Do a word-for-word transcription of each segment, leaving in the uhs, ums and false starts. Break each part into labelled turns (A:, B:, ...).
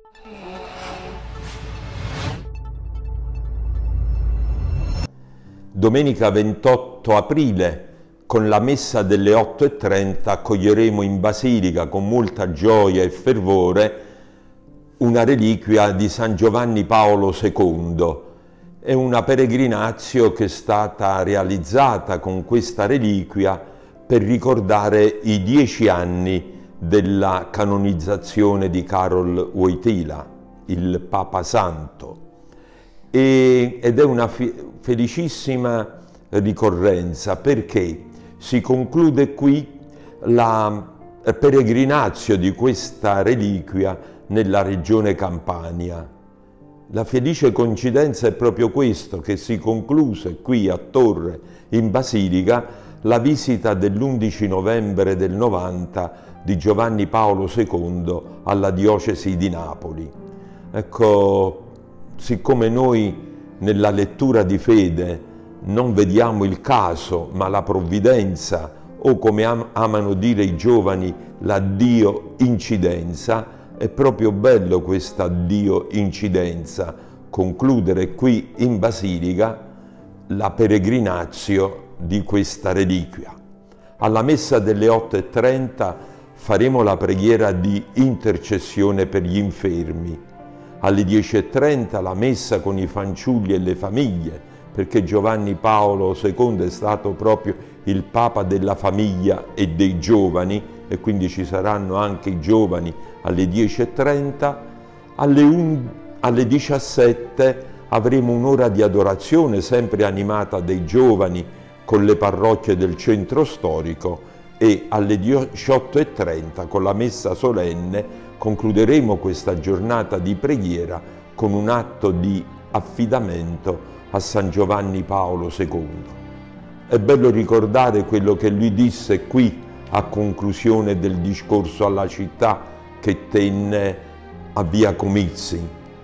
A: Domenica ventotto aprile, con la messa delle otto e trenta, accoglieremo in Basilica con molta gioia e fervore una reliquia di San Giovanni Paolo secondo. È una peregrinazio che è stata realizzata con questa reliquia per ricordare i dieci anni della canonizzazione di Karol Wojtyła, il Papa Santo. E, ed è una felicissima ricorrenza perché si conclude qui la peregrinazio di questa reliquia nella regione Campania. La felice coincidenza è proprio questo, che si concluse qui a Torre, in Basilica, la visita dell'undici novembre del novanta di Giovanni Paolo secondo alla diocesi di Napoli. Ecco, siccome noi nella lettura di fede non vediamo il caso, ma la provvidenza, o come am amano dire i giovani, l'addio incidenza, è proprio bello questa addio incidenza, concludere qui in Basilica la peregrinazio di questa reliquia. Alla messa delle otto e trenta faremo la preghiera di intercessione per gli infermi. Alle dieci e trenta la messa con i fanciulli e le famiglie, perché Giovanni Paolo secondo è stato proprio il Papa della famiglia e dei giovani, e quindi ci saranno anche i giovani alle dieci e trenta. Alle, alle diciassette avremo un'ora di adorazione sempre animata dai giovani con le parrocchie del centro storico, e alle diciotto e trenta con la messa solenne concluderemo questa giornata di preghiera con un atto di affidamento a San Giovanni Paolo secondo. È bello ricordare quello che lui disse qui a conclusione del discorso alla città che tenne a Via Comizi.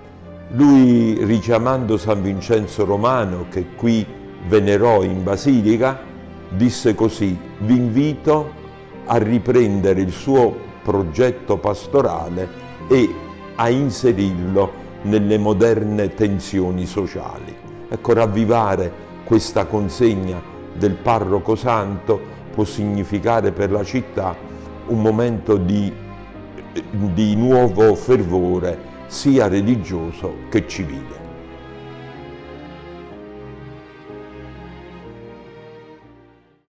A: Lui, richiamando San Vincenzo Romano, che qui venerò in Basilica, disse così: vi invito a riprendere il suo progetto pastorale e a inserirlo nelle moderne tensioni sociali. Ecco, ravvivare questa consegna del parroco santo può significare per la città un momento di, di nuovo fervore sia religioso che civile.